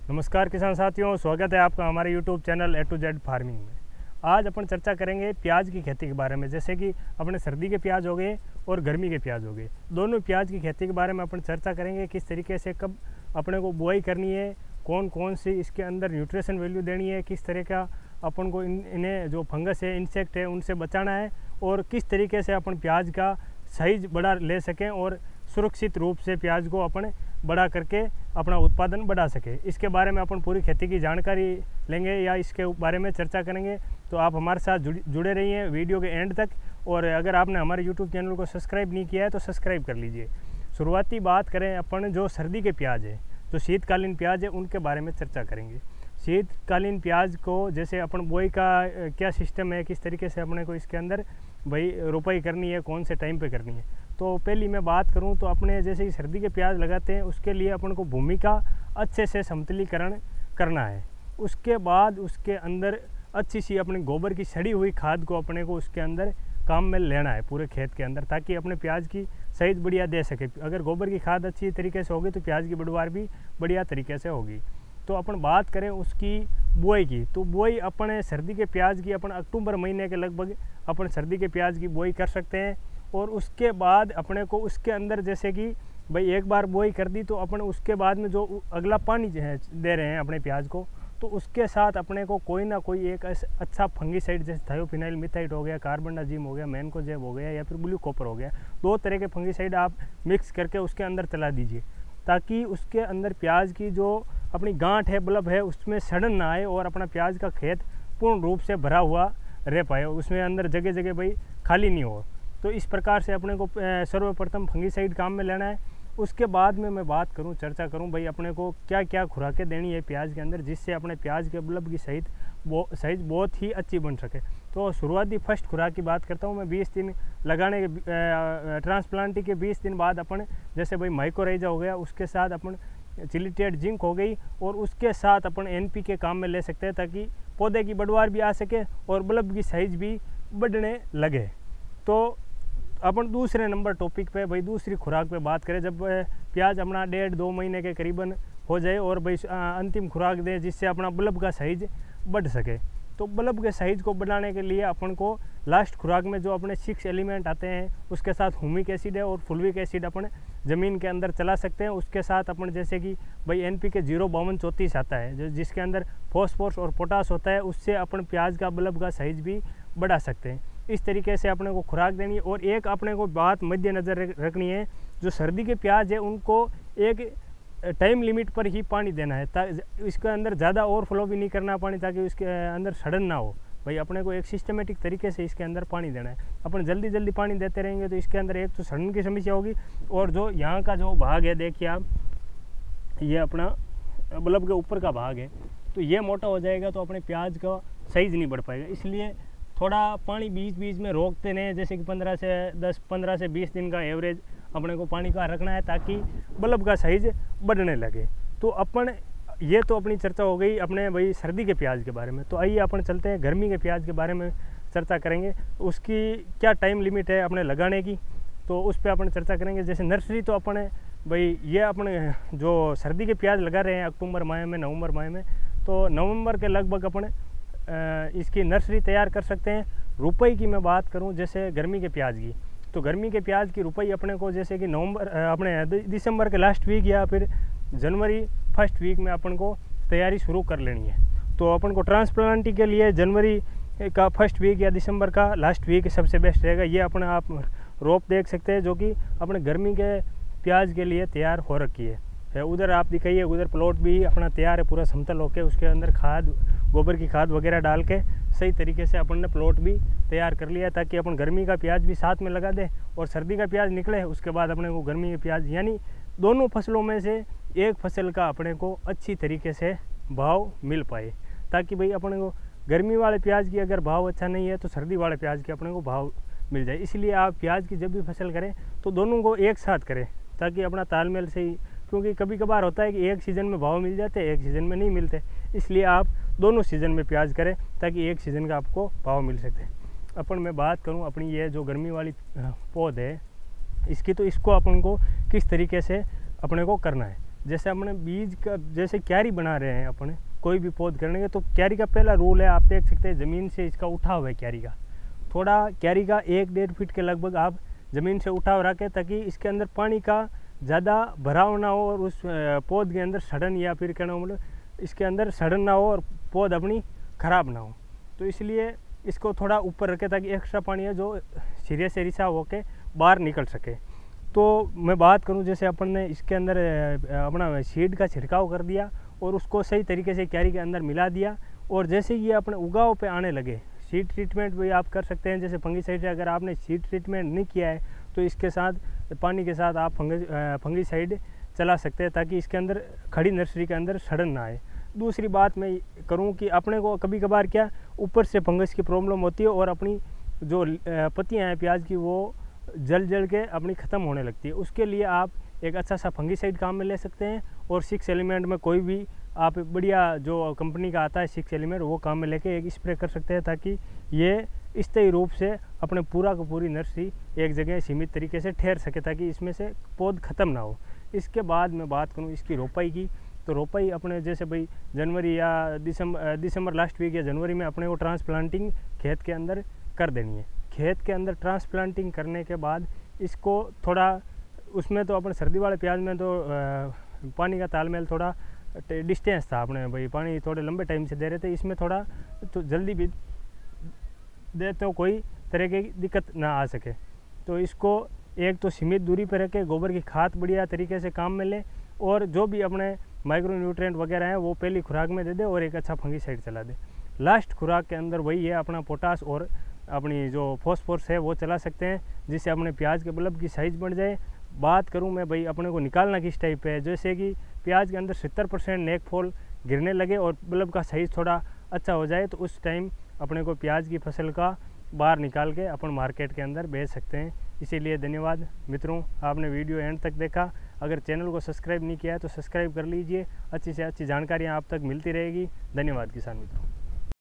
नमस्कार किसान साथियों, स्वागत है आपका हमारे YouTube channel A to Z farming में। आज अपन चर्चा करेंगे प्याज की खेती के बारे में। जैसे कि अपने सर्दी के प्याज हो गए और गर्मी के प्याज हो गए, दोनों प्याज की खेती के बारे में अपन चर्चा करेंगे। किस तरीके से कब अपने को बुआई करनी है, कौन कौन सी इसके अंदर न्यूट्रिशन वैल्यू देनी है, किस तरह का अपन को इन्हें जो फंगस है, इंसेक्ट है, उनसे बचाना है, और किस तरीके से अपन प्याज का साइज बड़ा ले सकें और सुरक्षित रूप से प्याज को अपन बड़ा करके अपना उत्पादन बढ़ा सके। इसके बारे में अपन पूरी खेती की जानकारी लेंगे या इसके बारे में चर्चा करेंगे। तो आप हमारे साथ जुड़े रहिए वीडियो के एंड तक। और अगर आपने हमारे YouTube चैनल को सब्सक्राइब नहीं किया है तो सब्सक्राइब कर लीजिए। शुरुआती बात करें अपन जो सर्दी के प्याज है, जो शीतकालीन प्याज है, उनके बारे में चर्चा करेंगे। शीतकालीन प्याज को जैसे अपन बुआई का क्या सिस्टम है, किस तरीके से अपने को इसके अंदर भाई रोपाई करनी है, कौन से टाइम पे करनी है। तो पहली मैं बात करूं तो अपने जैसे ही सर्दी के प्याज लगाते हैं, उसके लिए अपन को भूमि का अच्छे से समतलीकरण करना है। उसके बाद उसके अंदर अच्छी सी अपने गोबर की सड़ी हुई खाद को अपने को उसके अंदर काम में लेना है पूरे खेत के अंदर, ताकि अपने प्याज की साइज बढ़िया दे सके। अगर गोबर की खाद अच्छी तरीके से होगी तो प्याज की पैदावार भी बढ़िया तरीके से होगी। तो अपन बात करें उसकी बुआई की, तो बुआई अपने सर्दी के प्याज की अपन अक्टूबर महीने के लगभग अपन सर्दी के प्याज की बुआई कर सकते हैं। और उसके बाद अपने को उसके अंदर जैसे कि भाई एक बार बुआई कर दी तो अपन उसके बाद में जो अगला पानी दे रहे हैं अपने प्याज को, तो उसके साथ अपने को कोई ना कोई एक अच्छा फंगीसाइड जैसे थायोफिनाइल मिथाइट हो गया, कार्बनडाजिम हो गया, मैनकोजेब हो गया या फिर ब्लू कॉपर हो गया, 2 तरह के फंगीसाइड आप मिक्स करके उसके अंदर चला दीजिए, ताकि उसके अंदर प्याज की जो अपनी गांठ है, बल्ब है, उसमें सड़न ना आए और अपना प्याज का खेत पूर्ण रूप से भरा हुआ रह पाए, उसमें अंदर जगह जगह भाई खाली नहीं हो। तो इस प्रकार से अपने को सर्वप्रथम फंगीसाइड काम में लेना है। उसके बाद में मैं बात करूं, चर्चा करूं भाई अपने को क्या क्या खुराकें देनी है प्याज के अंदर, जिससे अपने प्याज के बल्ब की साइज बहुत ही अच्छी बन सके। तो शुरुआती फर्स्ट खुराक की बात करता हूं मैं। 20 दिन लगाने के ट्रांसप्लांटिंग के 20 दिन बाद अपन जैसे भाई माइकोराइजा हो गया, उसके साथ अपन चिलिटेड जिंक हो गई, और उसके साथ अपन NPK काम में ले सकते हैं, ताकि पौधे की बढ़वार भी आ सके और बल्ब की साइज भी बढ़ने लगे। तो अपन दूसरे नंबर टॉपिक पे भाई दूसरी खुराक पे बात करें। जब प्याज अपना 1.5-2 महीने के करीबन हो जाए और भाई अंतिम खुराक दें जिससे अपना बल्ब का साइज बढ़ सके, तो बल्ब के साइज को बढ़ाने के लिए अपन को लास्ट खुराक में जो अपने 6 एलिमेंट आते हैं, उसके साथ ह्यूमिक एसिड है और फुल्विक एसिड अपन ज़मीन के अंदर चला सकते हैं। उसके साथ अपन जैसे कि भाई NPK 05234 आता है, जो जिसके अंदर फॉस्फोरस और पोटास होता है, उससे अपन प्याज का बल्ब का साइज भी बढ़ा सकते हैं। इस तरीके से अपने को खुराक देनी है। और एक अपने को बात मद्देनज़र रखनी है, जो सर्दी के प्याज है उनको एक टाइम लिमिट पर ही पानी देना है, ताकि इसके अंदर ज़्यादा ओवरफ्लो भी नहीं करना पानी, ताकि उसके अंदर सड़न ना हो। भाई अपने को एक सिस्टमेटिक तरीके से इसके अंदर पानी देना है। अपन जल्दी जल्दी पानी देते रहेंगे तो इसके अंदर एक तो सड़न की समस्या होगी, और जो यहाँ का जो भाग है देखिए आप, ये अपना बल्ब के ऊपर का भाग है, तो ये मोटा हो जाएगा तो अपने प्याज का साइज़ नहीं बढ़ पाएगा। इसलिए थोड़ा पानी बीच बीच में रोकते रहें, जैसे कि 15 से 20 दिन का एवरेज अपने को पानी का रखना है, ताकि बल्ब का साइज बढ़ने लगे। तो अपन ये तो अपनी चर्चा हो गई अपने भाई सर्दी के प्याज के बारे में। तो आइए अपन चलते हैं गर्मी के प्याज के बारे में चर्चा करेंगे। उसकी क्या टाइम लिमिट है अपने लगाने की, तो उस पर अपन चर्चा करेंगे। जैसे नर्सरी तो अपन भाई ये अपने जो सर्दी के प्याज लगा रहे हैं अक्टूबर माह में, नवंबर माह में, तो नवंबर के लगभग अपन इसकी नर्सरी तैयार कर सकते हैं। रुपये की मैं बात करूं जैसे गर्मी के प्याज की, तो गर्मी के प्याज की रुपये अपने को जैसे कि अपने दिसंबर के लास्ट वीक या फिर जनवरी फर्स्ट वीक में अपन को तैयारी शुरू कर लेनी है। तो अपन को ट्रांसप्लांटिंग के लिए जनवरी का फर्स्ट वीक या दिसंबर का लास्ट वीक सबसे बेस्ट रहेगा। ये अपना आप रोप देख सकते हैं, जो कि अपने गर्मी के प्याज के लिए तैयार हो रखी है। उधर आप दिखाइए, उधर प्लॉट भी अपना तैयार है पूरा समतल होके, उसके अंदर खाद, गोबर की खाद वगैरह डाल के सही तरीके से अपन ने प्लॉट भी तैयार कर लिया, ताकि अपन गर्मी का प्याज भी साथ में लगा दें और सर्दी का प्याज निकले, उसके बाद अपने को गर्मी के प्याज, यानी दोनों फसलों में से एक फसल का अपने को अच्छी तरीके से भाव मिल पाए, ताकि भाई अपने को गर्मी वाले प्याज की अगर भाव अच्छा नहीं है तो सर्दी वाले प्याज के अपने को भाव मिल जाए। इसलिए आप प्याज की जब भी फसल करें तो दोनों को एक साथ करें, ताकि अपना तालमेल से ही, क्योंकि कभी कभार होता है कि एक सीज़न में भाव मिल जाते हैं, एक सीज़न में नहीं मिलते। इसलिए आप दोनों सीज़न में प्याज करें, ताकि एक सीज़न का आपको भाव मिल सके। अपन मैं बात करूं अपनी ये जो गर्मी वाली पौध है इसकी, तो इसको अपन को किस तरीके से अपने को करना है। जैसे अपने बीज का जैसे क्यारी बना रहे हैं अपने कोई भी पौध करने के, तो क्यारी का पहला रूल है, आप देख सकते हैं ज़मीन से इसका उठाव है क्यारी का, थोड़ा क्यारी का 1-1.5 फीट के लगभग आप ज़मीन से उठाव रखें, ताकि इसके अंदर पानी का ज़्यादा भराव ना हो और उस पौध के अंदर सड़न या फिर कहना मतलब इसके अंदर सड़न ना हो और पौध अपनी ख़राब ना हो। तो इसलिए इसको थोड़ा ऊपर रखें ताकि एक्स्ट्रा पानी है जो सिरे से रिसाव होकर बाहर निकल सके। तो मैं बात करूं, जैसे अपन ने इसके अंदर अपना सीड का छिड़काव कर दिया और उसको सही तरीके से क्यारी के अंदर मिला दिया, और जैसे ये अपने उगाव पे आने लगे, सीड ट्रीटमेंट भी आप कर सकते हैं। जैसे फंगीसाइड, अगर आपने सीड ट्रीटमेंट नहीं किया है तो इसके साथ पानी के साथ आप फंगीसाइड चला सकते हैं, ताकि इसके अंदर खड़ी नर्सरी के अंदर सड़न ना आए। दूसरी बात मैं करूं कि अपने को कभी कभार क्या ऊपर से फंगस की प्रॉब्लम होती है और अपनी जो पत्तियां हैं प्याज की वो जल के अपनी ख़त्म होने लगती है। उसके लिए आप एक अच्छा सा फंगीसाइड काम में ले सकते हैं, और 6 एलिमेंट में कोई भी आप बढ़िया जो कंपनी का आता है 6 एलिमेंट, वो काम में लेके एक स्प्रे कर सकते हैं, ताकि ये स्थायी रूप से अपने पूरा का पूरी नर्सरी एक जगह सीमित तरीके से ठहर सके, ताकि इसमें से पौध ख़त्म ना हो। इसके बाद मैं बात करूँ इसकी रोपाई की, तो रोपाई अपने जैसे भाई जनवरी या दिसंबर लास्ट वीक या जनवरी में अपने को ट्रांसप्लांटिंग खेत के अंदर कर देनी है। खेत के अंदर ट्रांसप्लांटिंग करने के बाद इसको थोड़ा, उसमें तो अपने सर्दी वाले प्याज में तो पानी का तालमेल थोड़ा डिस्टेंस था, अपने भाई पानी थोड़े लंबे टाइम से दे रहे थे, इसमें थोड़ा तो जल्दी भी दे तो कोई तरह की दिक्कत ना आ सके। तो इसको एक तो सीमित दूरी पर रखे, गोबर की खाद बढ़िया तरीके से काम में ले, और जो भी अपने माइक्रो न्यूट्रिएंट वगैरह हैं वो पहली खुराक में दे दे, और एक अच्छा फंगीसाइड चला दे। लास्ट खुराक के अंदर वही है अपना पोटास और अपनी जो फॉस्फोरस है वो चला सकते हैं, जिससे अपने प्याज के बल्ब की साइज़ बढ़ जाए। बात करूं मैं भाई अपने को निकालना किस टाइप पे है, जैसे कि प्याज के अंदर 70% नेक फॉल गिरने लगे और बल्ब का साइज़ थोड़ा अच्छा हो जाए, तो उस टाइम अपने को प्याज की फसल का बाहर निकाल के अपन मार्केट के अंदर बेच सकते हैं। इसीलिए धन्यवाद मित्रों, आपने वीडियो एंड तक देखा। अगर चैनल को सब्सक्राइब नहीं किया है तो सब्सक्राइब कर लीजिए, अच्छी से अच्छी जानकारियाँ आप तक मिलती रहेगी। धन्यवाद किसान मित्रों।